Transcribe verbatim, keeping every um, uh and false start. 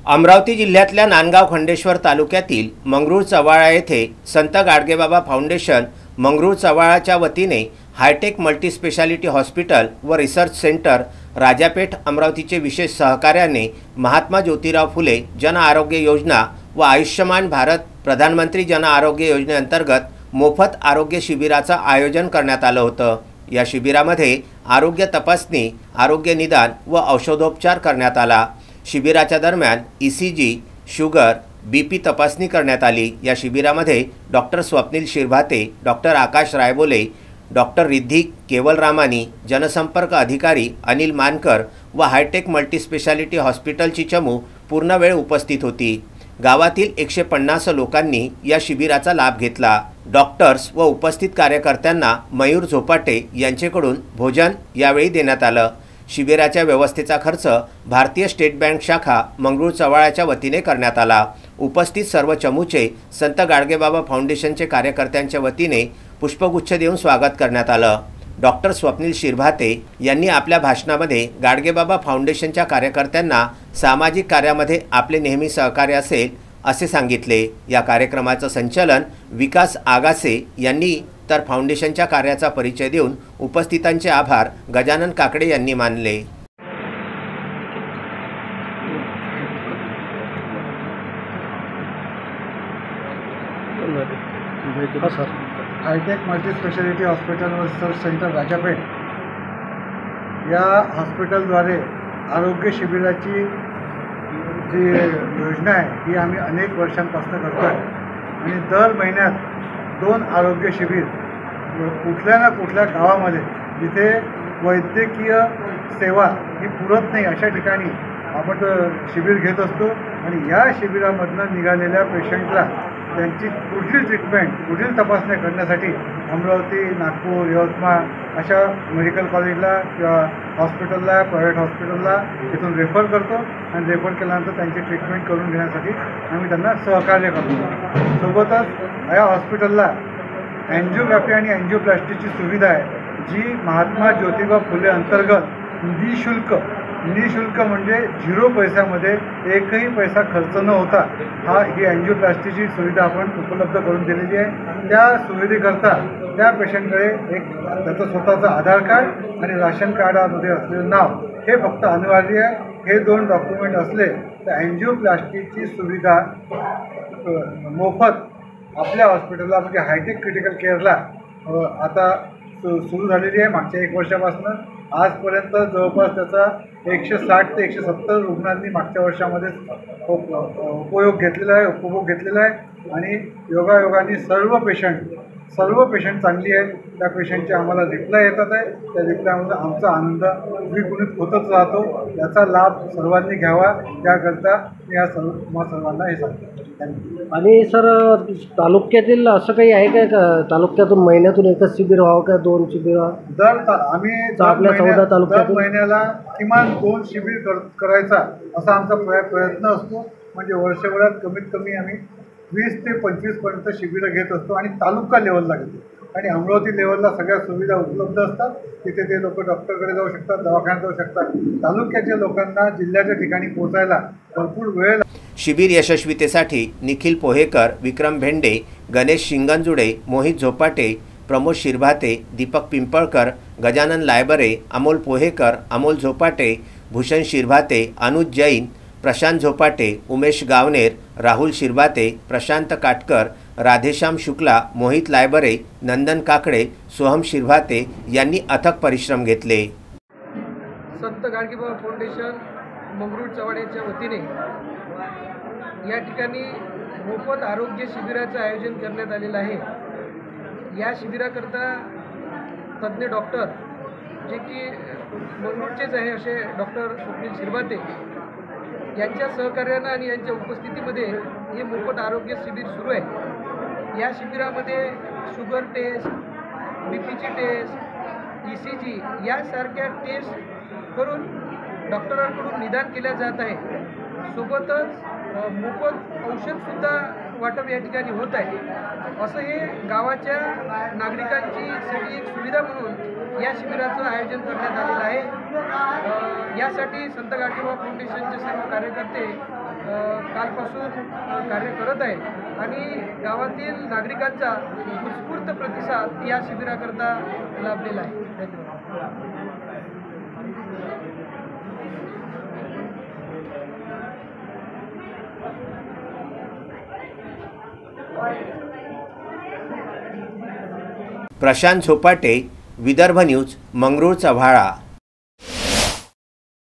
अमरावती जिल्ह्यातल्या नांदगाव खंडेश्वर तालुक्यातील मंगरूळ चव्हाळा येथे संत गाडगेबाबा फाउंडेशन मंगरूळ चव्हाळाच्या वतीने हायटेक मल्टीस्पेशालिटी हॉस्पिटल व रिसर्च सेंटर राजापेठ अमरावतीचे विशेष सहकार्याने महात्मा ज्योतिराव फुले जन आरोग्य योजना व आयुष्यमान भारत प्रधानमंत्री जन आरोग्य योजनेअंतर्गत मोफत आरोग्य शिबिराचं आयोजन करण्यात आलं होतं। या शिबिरामध्ये आरोग्य तपासणी, आरोग्य निदान व औषधोपचार करण्यात आला। शिबिराच्या दरम्यान ईसीजी, शुगर, बीपी तपासणी करण्यात आली। या शिबिरामध्ये doctor Swapnil Shirbhate, doctor Akash Raibole, doctor Riddhi Kewalramani, जनसंपर्क अधिकारी अनिल मानकर व हायटेक मल्टीस्पेशालिटी हॉस्पिटलची चमू पूर्ण वेळ उपस्थित होती। गावातील एकशे पन्नास लोकांनी या शिबिराचा लाभ घेतला। डॉक्टर्स व उपस्थित कार्यकर्त्यांना मयूर झोपाटे यांच्याकडून भोजन यावेळी देण्यात आलं। शिबिराच्या व्यवस्थेचा खर्च भारतीय स्टेट बँक शाखा मंगरूळ चव्हाळ्याच्या वतीने करण्यात आला। उपस्थित सर्व चमूचे संत गाडगेबाबा फाउंडेशनचे कार्यकर्त्यांच्या वतीने पुष्पगुच्छ देऊन स्वागत करण्यात आलं। डॉक्टर स्वप्नील शिरभाते यांनी आपल्या भाषणामध्ये गाडगेबाबा फाउंडेशनच्या कार्यकर्त्यांना सामाजिक कार्यामध्ये आपले नेहमी सहकार्य असेल असे सांगितले। या कार्यक्रमाचं संचालन विकास आगासे यांनी तर फाउंडेशनच्या कार्याचा परिचय देऊन उपस्थितांचे आभार गजानन काकडे यांनी मानले। हायटेक मल्टीस्पेशालिटी हॉस्पिटल व रिसर्च सेंटर राजापेठ या हॉस्पिटलद्वारे आरोग्य शिबिराची जी योजना आहे ही आम्ही अनेक वर्षांपासून करतो आहे आणि दर महिन्यात दोन आरोग्य शिबिर कुठल्या ना कुठल्या गावामध्ये जिथे वैद्यकीय सेवा ही पुरत नाही अशा ठिकाणी आपण शिबिर घेत असतो आणि या शिबिरामधून निघालेल्या पेशंटला त्यांची पुढील ट्रीटमेंट, पुढील तपासण्या करण्यासाठी अमरावती, नागपूर, यवतमाळ अशा मेडिकल कॉलेजला किंवा हॉस्पिटलला, प्रायव्हेट हॉस्पिटलला तिथून रेफर करतो आणि रेफर केल्यानंतर त्यांची ट्रीटमेंट करून घेण्यासाठी आम्ही त्यांना सहकार्य करतो। सोबतच या हॉस्पिटलला अँजिओग्राफी आणि अँजिओप्लास्टीची सुविधा आहे जी महात्मा ज्योतिबा फुले अंतर्गत निशुल्क निशुल्क म्हणजे झिरो पैशामध्ये एकही पैसा खर्च न होता हा ही अँजिओप्लास्टीची सुविधा आपण उपलब्ध करून दिलेली आहे। त्या सुविधेकरता त्या पेशंटकडे एक त्याचं स्वतःचं आधार कार्ड आणि राशन कार्डामध्ये असलेलं नाव हे फक्त अनिवार्य आहे। हे दोन डॉक्युमेंट असले तर अँजिओप्लास्टीची सुविधा मोफत आपल्या हॉस्पिटलला म्हणजे हायटेक क्रिटिकल केअरला आता सु सुरू झालेली आहे। मागच्या एक वर्षापासून आजपर्यंत जवळपास त्याचा एकशे साठ ते एकशे सत्तर रुग्णांनी मागच्या वर्षामध्ये उपयोग घेतलेला आहे उपभोग घेतलेला आहे आणि योगायोगाने सर्व पेशंट सर्व पेशंट चांगली आहेत। त्या पेशंटचे आम्हाला रिप्लाय येतात आहे, त्या रिप्लायमध्ये आमचा आनंद द्विगुणित होतच राहतो। याचा लाभ सर्वांनी घ्यावा याकरता मी या सर्व सर्वांना हे सांगतो। आणि सर तालुक्यातील असं काही आहे का तालुक्यातून महिन्यातून एकच शिबिर व्हावं का दोन शिबिर दर आम्ही आपल्या चौदा तालुक्यात महिन्याला किमान दोन शिबिर कर करायचा असा आमचा प्रयत्न असतो। म्हणजे वर्षभरात कमीत कमी आम्ही वीस ते पंचवीसपर्यंत शिबिरं घेत असतो आणि तालुका लेवलला घेतो आणि अमरावती लेवलला सगळ्या सुविधा उपलब्ध असतात। तिथे ते लोक डॉक्टरकडे जाऊ शकतात, दवाखान्यात जाऊ शकतात। तालुक्याच्या लोकांना जिल्ह्याच्या ठिकाणी पोहोचायला भरपूर वेळ। शिबिर यशस्वीतेसाठी निखिल पोहेकर, विक्रम भेंडे, गणेश शिंगणजुडे, मोहित झोपाटे, प्रमोद शिरभाते, दीपक पिंपळकर, गजानन लायबरे, अमोल पोहेकर, अमोल झोपाटे, भूषण शिरभाते, अनुज जैन, प्रशांत झोपाटे, उमेश गावनेर, राहुल शिरभाते, प्रशांत काटकर, राधेश्याम शुक्ला, मोहित लायबरे, नंदन काकडे, सोहम शिरभाते यांनी अथक परिश्रम घेतले। संत गाडगेबाबा फाउंडेशन मंगरूळ चव्हाळ्याच्या वतीने या ठिकाणी मोफत आरोग्य शिबिराचं आयोजन करण्यात आलेलं आहे। या शिबिराकरता तज्ज्ञ डॉक्टर जे की मंगरूळचेच आहे असे डॉक्टर स्वप्नील शिरभाते यांच्या सहकार्यानं आणि यांच्या उपस्थितीमध्ये हे मोफत आरोग्य शिबिर सुरू आहे। या शिबिरामध्ये शुगर टेस्ट, बी पीची टेस्ट, ई सी जी यासारख्या टेस्ट करून डॉक्टरांकडून निदान केल्या जात आहे। सोबतच मोफत औषधसुद्धा वाटप या ठिकाणी होत आहे। असं हे गावाच्या नागरिकांची साठी एक सुविधा म्हणून या शिबिराचं आयोजन करण्यात आलेलं आहे। यासाठी संत गाडगेबाबा फाउंडेशनचे सर्व कार्यकर्ते कालपासून अ, कार्य करत आहे आणि गावातील नागरिकांचा उत्स्फूर्त प्रतिसाद या शिबिराकरता लाभलेला आहे. धन्यवाद. प्रशांत झोपाटे, विदर्भ न्यूज, मंगरूळ चव्हाळा.